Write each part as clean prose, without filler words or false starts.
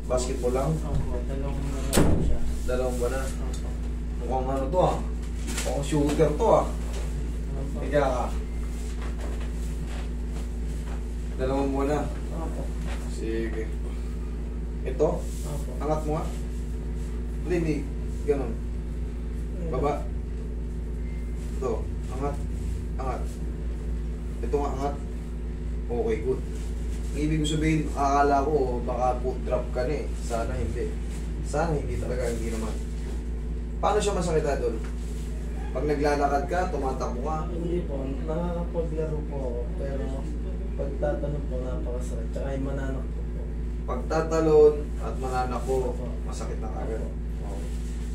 Basketball lang? Opo, dalawang na lang siya. Dalawang ba na? Opo. Mukhang ano to ah. Mukhang shooter to ah. Opo. Higa ka. Dalawang buwan na. Opo. Sige. Ito? Opo. Angat mo nga. Hindi. Ganon. Baba. Ito. Angat. Angat. Ito nga angat. Okay, good. Ang ibig ko sabihin, akala ko baka foot drop ka na eh. Sana hindi. Sana hindi talaga, hindi naman. Paano siya masakit doon? Pag naglalakad ka, tumatakbo ka. Hindi po, nakakapaglaro po ako. Pero pagtatanong po, napakasakit. Tsaka yung mananak po po. Pagtatalon at mananako, masakit na kagad. Okay.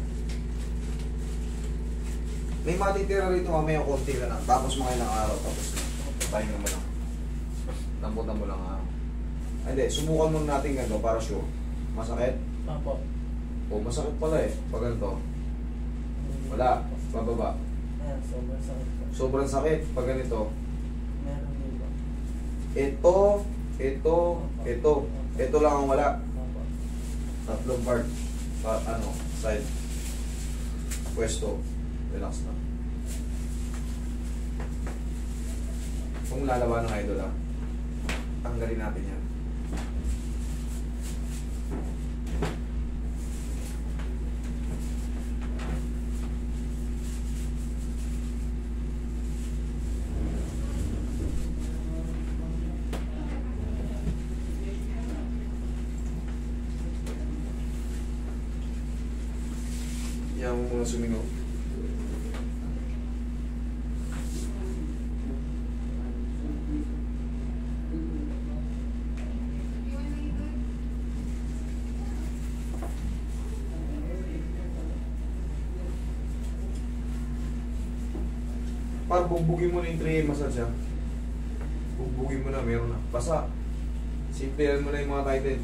May matitira rito mamaya konti ka lang. Tapos mga ilang araw, tapos pahinga mo lang. Lambutan mo lang araw. Hindi, subukan muna natin ganito para sure. Masakit? Opo. O masakit pala eh. Pag ganito. Wala. Bababa. Ayan, sobrang sakit po. Sobrang sakit pag ganito. Meron din po. Ito lang ang wala. Opo. Tatlong part. Side. Pwesto. Relax na. Kung lalaban ng idol ah, tanggalin natin yan. Yan mo muna sumingaw. Para bugbugin mo na yung 3A massage ha. Bugbugin mo na, meron na. Basta, simple mo na yung mga title.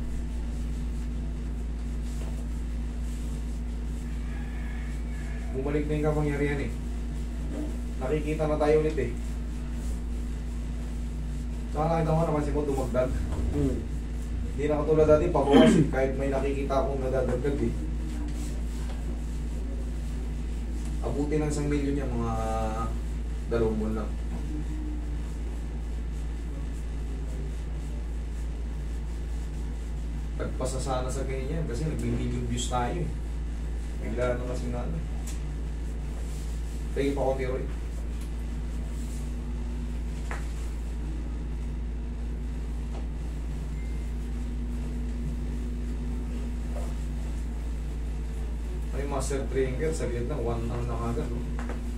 Bumalik na yung kapangyarihan eh. Nakikita na tayo ulit eh. Saka nakita mo naman mo dumagdag. Hindi na katulad dati, pabawas eh. Kahit may nakikita akong nadadagdag eh. Abuti ng 1 milyon yan, mga 2 buwan lang. Nagpasa sana sa ganyan kasi nag-million views tayo eh. Bigla na kasi na ano. Tingin pa ko Roy. Ay, master triangle, saglit lang, 1 hour na kagad. No?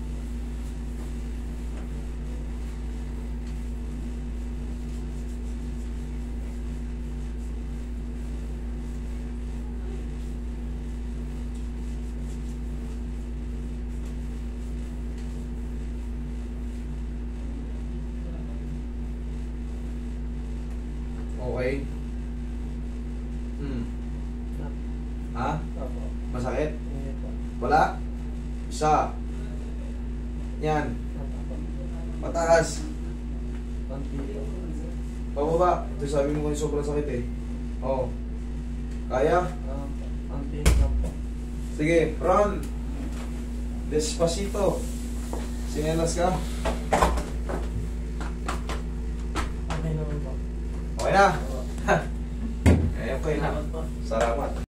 Okay. Ha? Opo. Masakit? Hindi po. Wala? Isa. Yan. Opo. Mataas. Konti po. Pababa. Ito sabi mo kung sobrang sakit eh. Oo. Kaya? Konti lang po. Sige, run. Despacito. Sinelas ka? Okay naman po. Okay na? Opo. Okay na. Salamat po. Salamat.